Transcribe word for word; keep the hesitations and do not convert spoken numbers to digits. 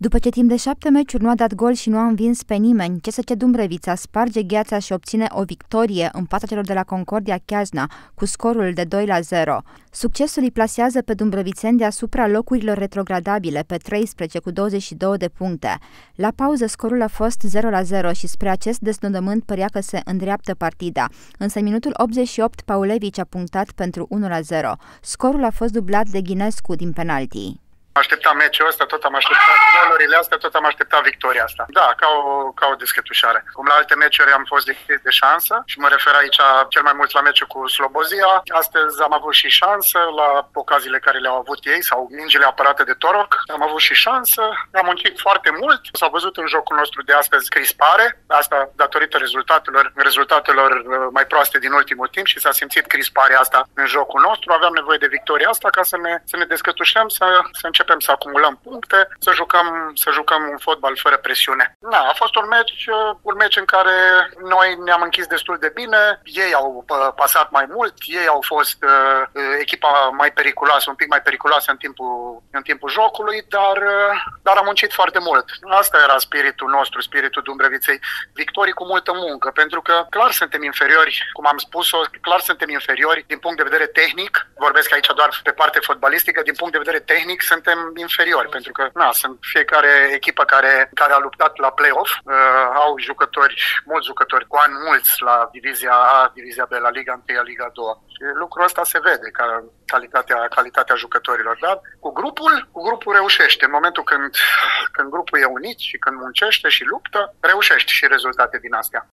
După ce timp de șapte meciuri nu a dat gol și nu a învins pe nimeni, C S C Dumbrăvița sparge gheața și obține o victorie în fața celor de la Concordia Chiajna cu scorul de doi la zero. Succesul îi plasează pe dumbrăvițeni deasupra locurilor retrogradabile pe treisprezece cu douăzeci și două de puncte. La pauză scorul a fost zero la zero și spre acest desnodământ părea că se îndreaptă partida, însă în minutul optzeci și opt Paulevici a punctat pentru unu la zero. Scorul a fost dublat de Ghinescu din penalti. Așteptam meciul ăsta, tot am așteptat golurile astea, tot am așteptat victoria asta. Da, ca o, ca o descătușare. Cum la alte meciuri am fost lipsit de șansă și mă refer aici cel mai mult la meciul cu Slobozia. Astăzi am avut și șansă la ocaziile care le-au avut ei sau mingile apărate de Toroc. Am avut și șansă, am muncit foarte mult. S-au văzut în jocul nostru de astăzi crispare, asta datorită rezultatelor, rezultatelor mai proaste din ultimul timp și s-a simțit crisparea asta în jocul nostru. Aveam nevoie de victoria asta ca să ne, să ne descătușăm, să, să începem să acumulăm puncte, să jucăm, să jucăm un fotbal fără presiune. Da, a fost un meci, un meci în care noi ne-am închis destul de bine, ei au pasat mai mult, ei au fost uh, echipa mai periculoasă, un pic mai periculoasă în timpul, în timpul jocului, dar, uh, dar am muncit foarte mult. Asta era spiritul nostru, spiritul Dumbrăviței. Victorii cu multă muncă, pentru că clar suntem inferiori, cum am spus-o, clar suntem inferiori din punct de vedere tehnic, vorbesc aici doar pe parte fotbalistică, din punct de vedere tehnic suntem inferiori, pentru că na, sunt fiecare echipă care, care a luptat la play-off, uh, au jucători, mulți jucători cu ani mulți la Divizia A, Divizia B, la Liga unu, la Liga doi. Și lucrul ăsta se vede ca calitatea, calitatea jucătorilor, dar cu grupul, cu grupul reușește. În momentul când, când grupul e unit și când muncește și luptă, reușește și rezultate din astea.